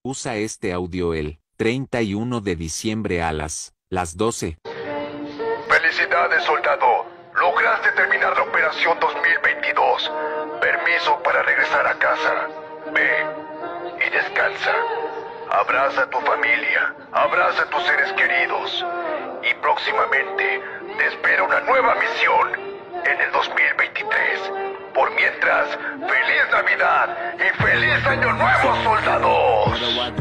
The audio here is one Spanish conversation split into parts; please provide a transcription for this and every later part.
Usa este audio el 31 de diciembre a las 12. Felicidades, soldado. Lograste terminar la operación 2022. Permiso para regresar a casa. Ve y descansa. Abraza a tu familia, abraza a tus seres queridos. Y próximamente te espera una nueva misión en el 2023. Por mientras, ¡feliz Navidad y feliz Año Nuevo, soldados!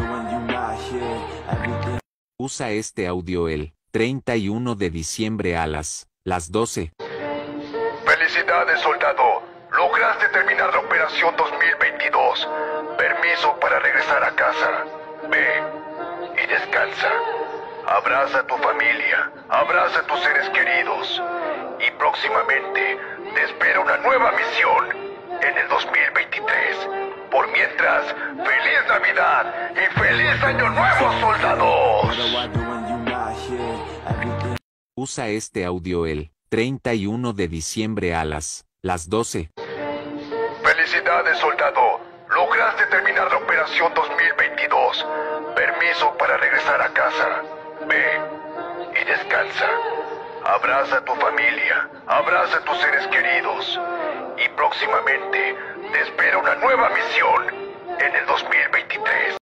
Usa este audio el 31 de diciembre a las 12. Felicidades, soldado. Lograste terminar la operación 2022. Permiso para regresar a casa. Ve y descansa. Abraza a tu familia, abraza a tus seres queridos. Y próximamente te espera una nueva misión en el 2023. Por mientras, ¡feliz Navidad y feliz Año Nuevo, soldados! Usa este audio el 31 de diciembre a las 12. Felicidades, soldado. Lograste terminar la operación 2022. Permiso para regresar a casa. Ve y descansa. Abraza a tu familia, abraza a tus seres queridos. Y próximamente te espera una nueva misión en el 2023.